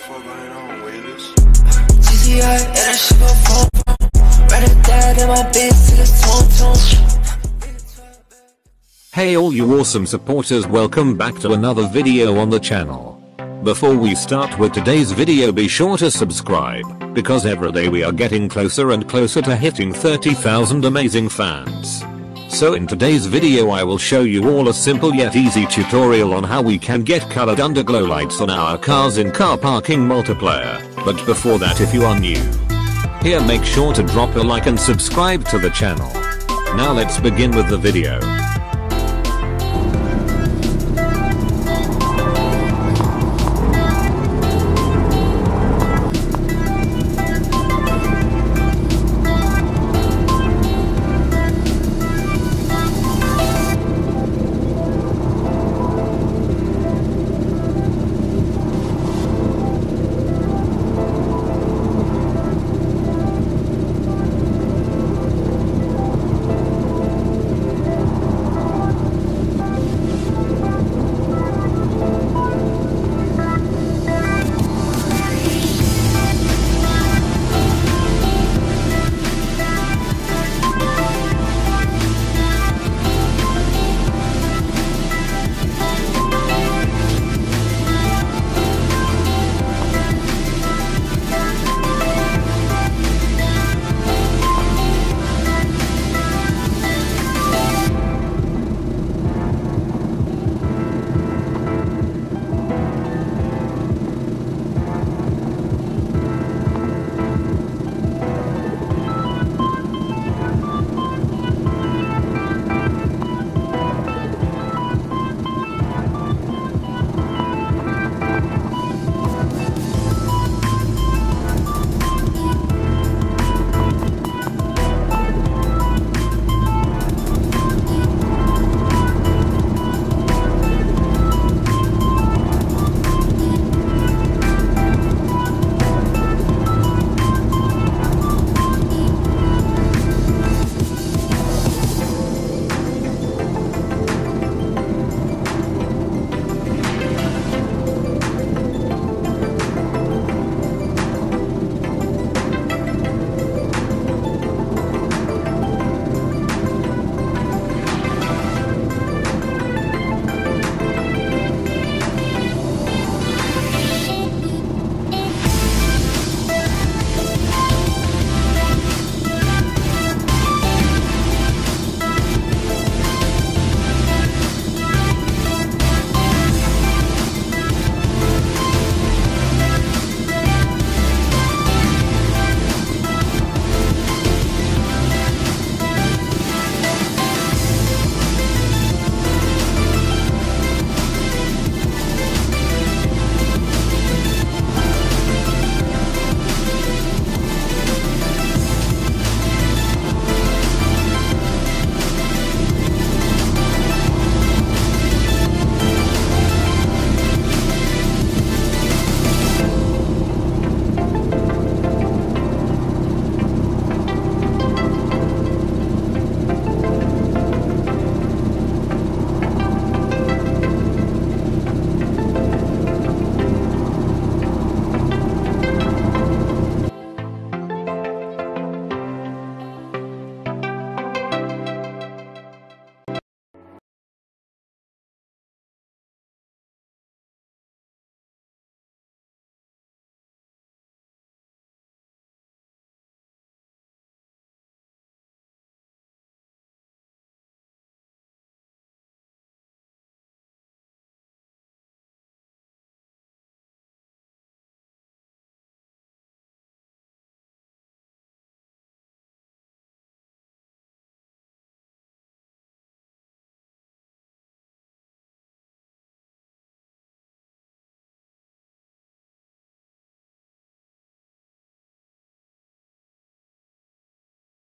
Hey all you awesome supporters, welcome back to another video on the channel. Before we start with today's video, be sure to subscribe, because every day we are getting closer and closer to hitting 30,000 amazing fans. So in today's video I will show you all a simple yet easy tutorial on how we can get colored underglow lights on our cars in car parking multiplayer. But before that, if you are new here, make sure to drop a like and subscribe to the channel. Now let's begin with the video.